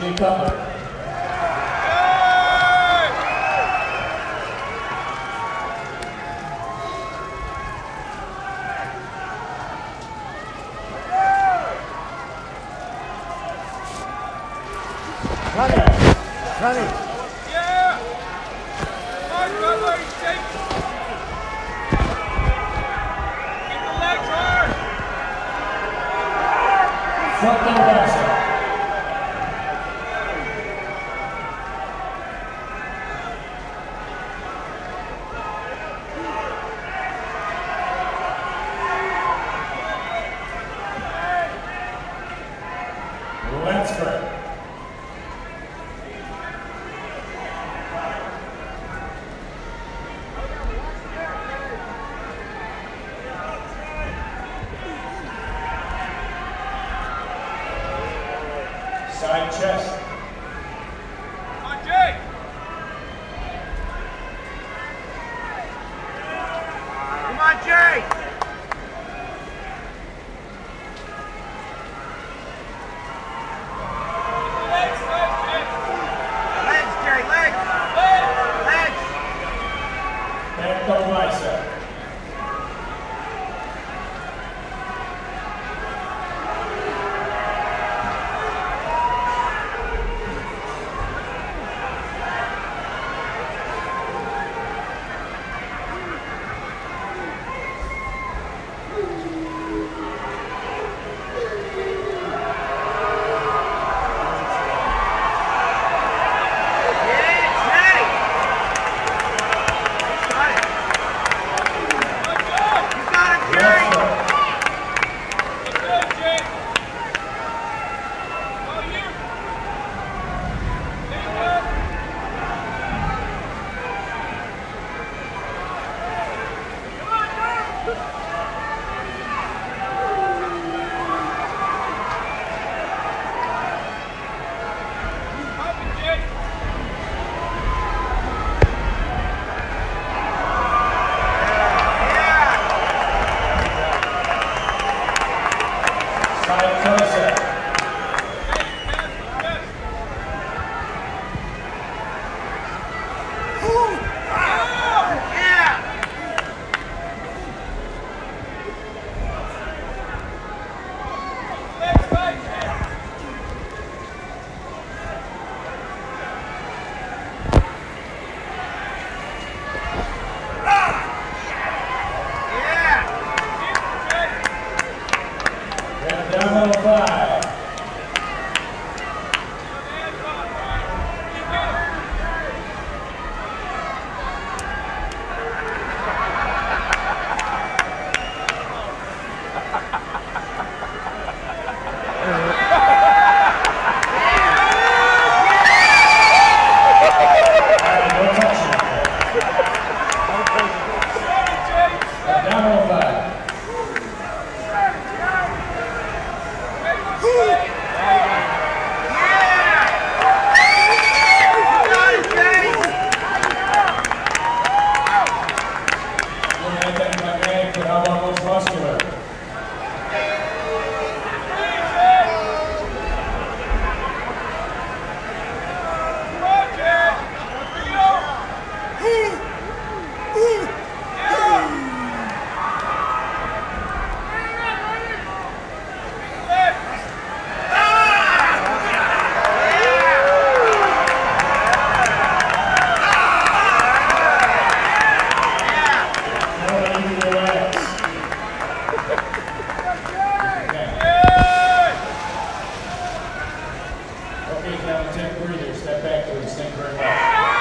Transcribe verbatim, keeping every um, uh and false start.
Cutler. Ronnie! Ronnie! Yeah! Come on, Cutler, take it! Keep the legs hard! Front double bicep. Let's go. Side chest. Come on, Jay! Come on, Jay! Legs, legs, Jay! Legs, Jay, legs! Legs! Legs! Back double bicep. Down five. Down five. Muscular. Okay, now take a breather. Step back to it. Think very well.